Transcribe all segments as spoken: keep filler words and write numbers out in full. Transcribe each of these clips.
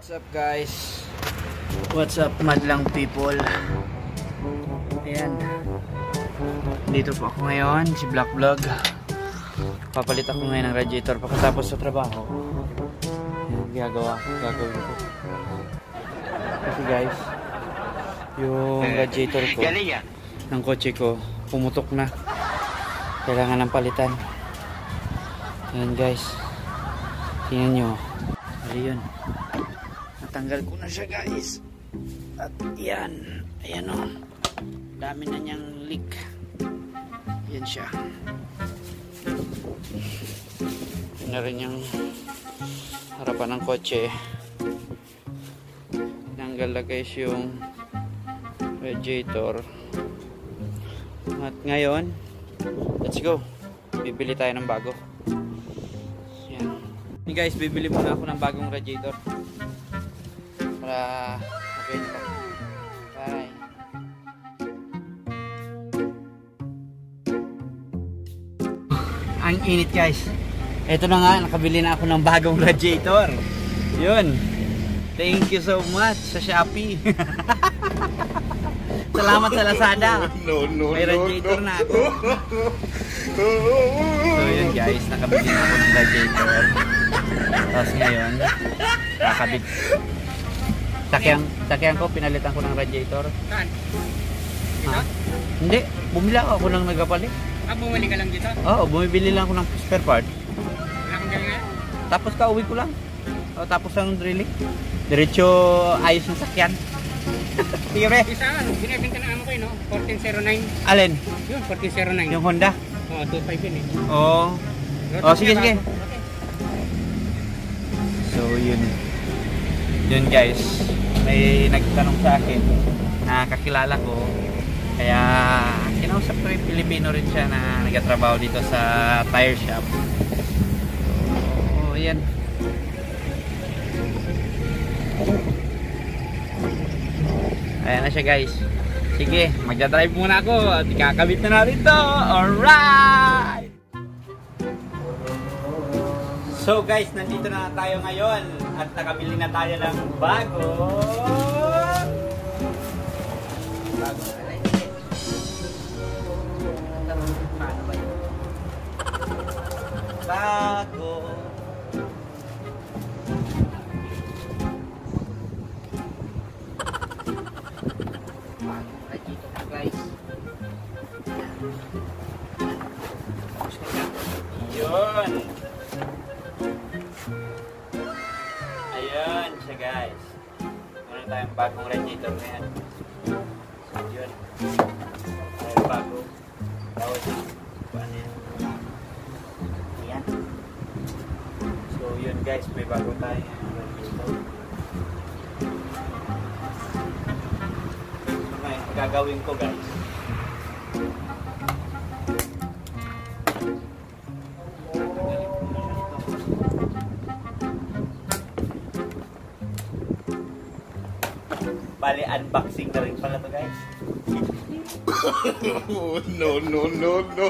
What's up guys? What's up madlang people? Ayan. Dito po ako ngayon, si Black Vlog. Papalit ako ngayon ng radiator pagkatapos sa trabaho. Ayan, gagawa, gagawin ko. Kasi guys, yung radiator ko ng kotse ko pumutok na. Kailangan ng palitan. Ayan guys. Tingnan nyo. Ayun. Natanggal ko na siya guys. At yan. Ayan o. Dami na niyang leak. Yan siya. Yan na rin yung harapan ng kotse. Tinanggal na guys yung radiator. At ngayon, let's go. Bibili tayo ng bago. Yan. Hey guys, bibili muna ako ng bagong radiator. Para okay na. Bye. Ang init guys. Ito na nga, nakabili na ako ng bagong radiator. Yun. Thank you so much sa Shopee. Salamat sa Lazada. No, no, may radiator no, no. na ako. So yun guys, nakabili na ako ng radiator. Tapos ngayon, kakabit. Sakyan, sakyan ko, pinalitan ko ng radiator. Saan? Dito? Ha? Hindi, bumili ako lang nagkapalit. Ah, bumili ka lang dito? Oo, bumibili lang ako ng spare part. Wala kang galing ngayon? Tapos kauwi ko lang. O, tapos ang drilling. Diretso ayos ng sakyan. Sige be. Isa ano, binibenta na ano ko yun, no? fourteen oh nine. Alin? Yun, fourteen oh nine. Yung Honda? Oo, oh, two five yun eh. Oo. Oh, sige, sige. Okay. So, yun. Yun guys. May nagtanong sa akin na kakilala ko. Kaya, kinausap ko yung Pilipino rin siya na nagtatrabaho dito sa tire shop. So, yan. Ayan na siya guys. Sige, magdadrive muna ako at ikakabit na natin to. Alright! So guys, nandito na tayo ngayon at nakabili na tayo ng bago. Bago. Bago. Yun. Ayun siya guys. Meron tayong bagong radiator na yan. So yun. Ayun bago. Tawad yun. Paano yan? Ayan. So yun guys. May bago tayong radiator. So ngayon, gagawin ko guys. Bali, unboxing na rin pala to guys. No, no, no, no.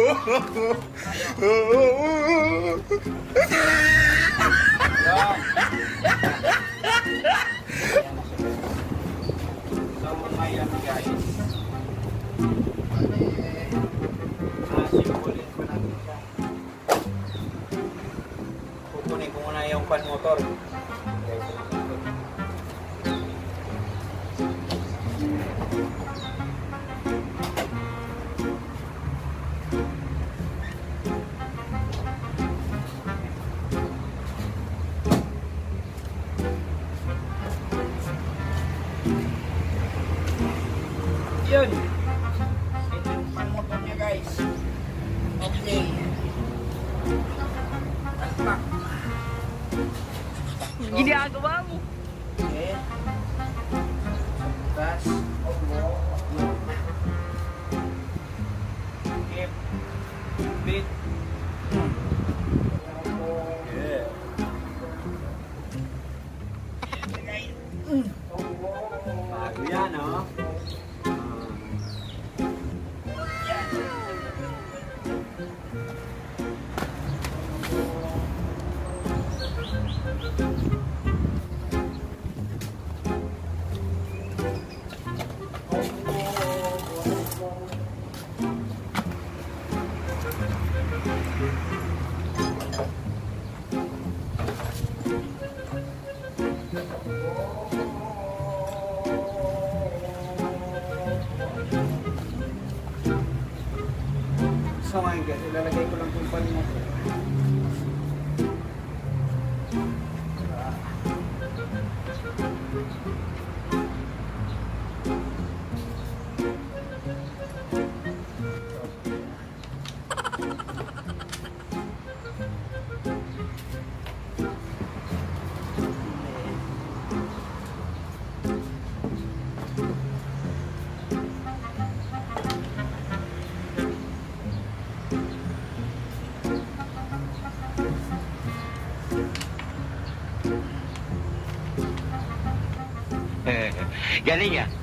So, ngayon guys. Nasimulin ko natin siya. Kukunin ko muna yung fan motor. Yun. Ito yung fan motor niya guys. Okay. Aspak. Ginagawa mo. Okay. Tapos. Keep. Bit. Yeah. Bago yan, no? So ngayon guys, ilalagay ko lang yung pan mo. Galing ya?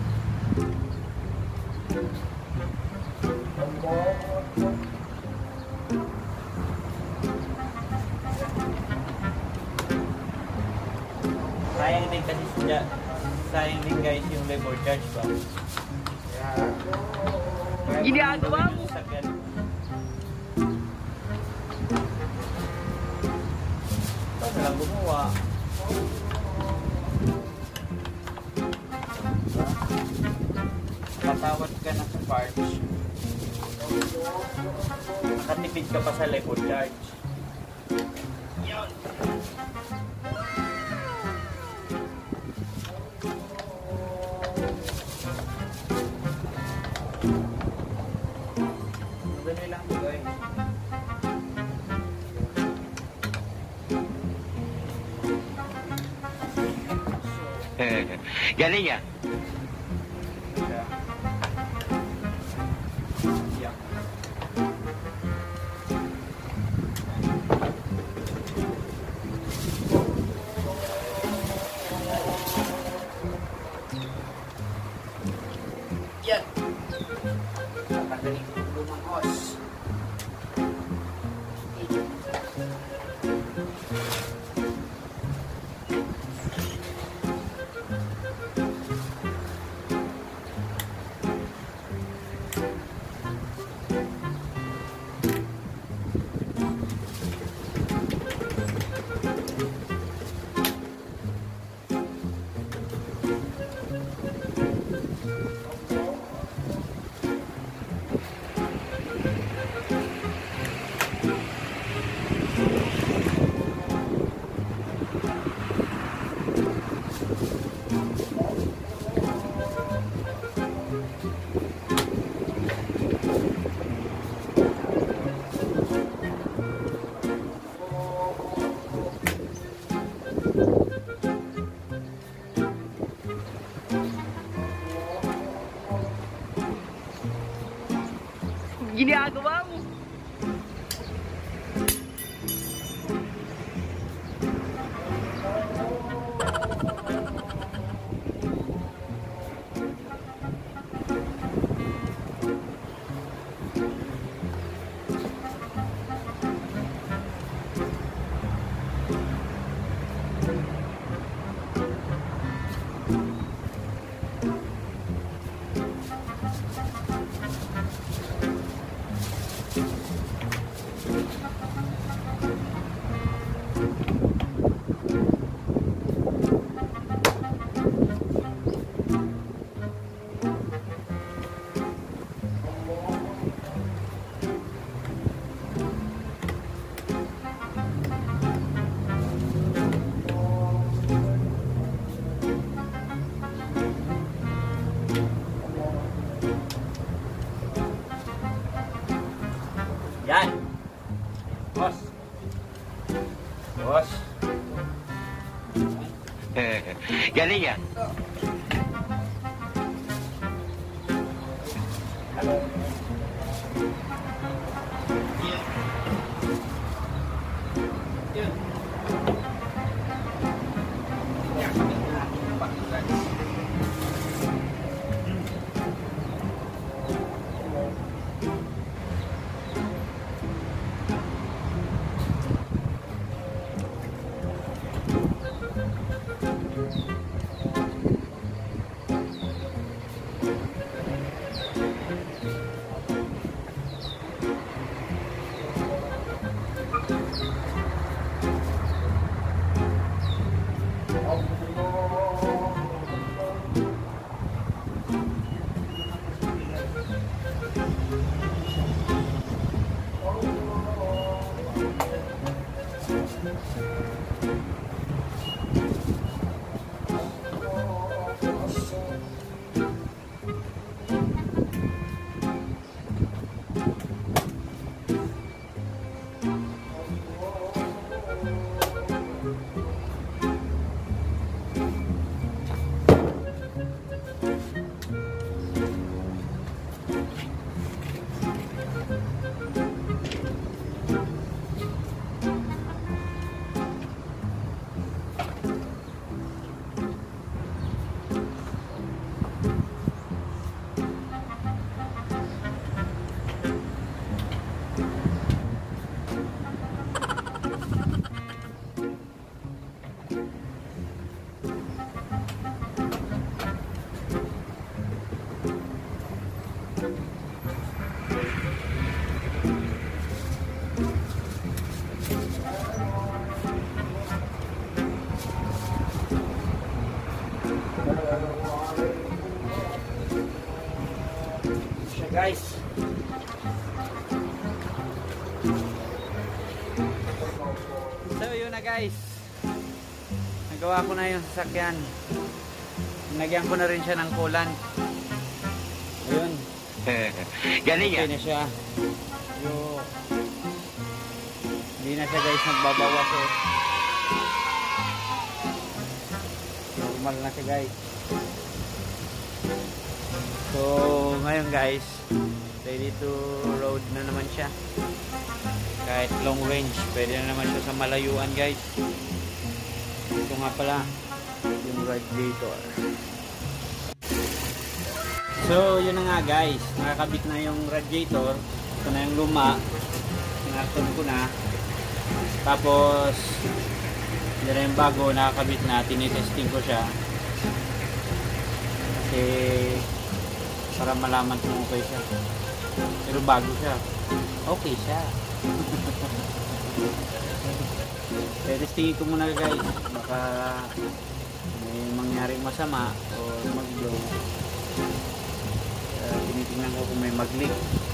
Sayang din kasi siya. Sayang din guys yung labor charge ba? Ginagawa mo. Ito na lang gumawa. Patawad ka na sa parts. Nakatipid ka pa sa labor charge. Yun. Dali lang ito guys. Galing ya? Yan. Napagaling ko lumang hos. Ginagawa mo. Yan. Bos. Bos. Galing ya? siya guys. So yun na guys, nagawa ko na yung sasakyan. Nagyan ko na rin siya ng coolant. Ayun, Galing okay ah. na siya. Yo, hindi na siya guys nagbabawas eh. Normal na siya guys. So ngayon guys, ready to road na naman siya. Kahit long range, pwede na naman siya sa malayuan guys. Ito nga pala yung radiator. So yun na nga guys, nakakabit na yung radiator. Ito na yung luma, sinarton ko na. Tapos yun na yung bago, nakakabit na. Tinitesting ko siya kasi para malaman kung okay siya. Pero bago siya, okay siya. Testingin ko muna guys, baka may mangyaring masama o mag-blow. Uh, tinitingnan ko kung may mag-leak.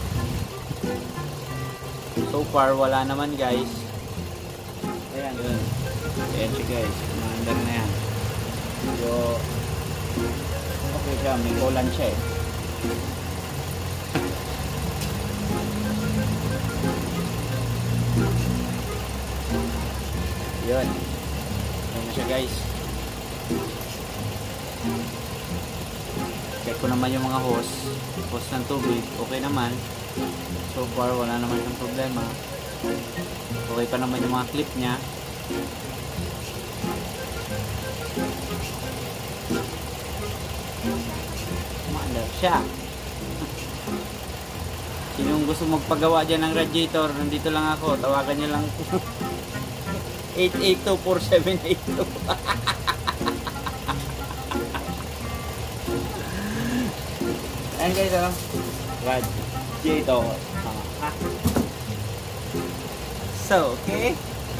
So far wala naman guys. Ayan, yun. Ayan siya guys, maandar na yan. So okay siya, may coolant siya eh. Yun. Ayan na siya guys. Check ko naman yung mga hose. Hose ng tubig. Okay naman. So far wala naman yung problema. Okay pa naman yung mga clip niya. Maandar siya. Sinong gusto magpagawa dyan ng radiator, nandito lang ako. Tawagan nyo lang eight eight two, four seven eight two. Ayan guys, ano? Radiator. Ah. So, okay.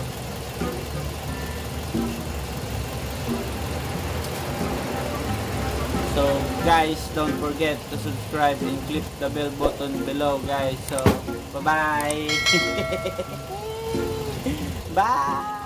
So, guys, don't forget to subscribe and click the bell button below, guys. So, bye-bye. Bye!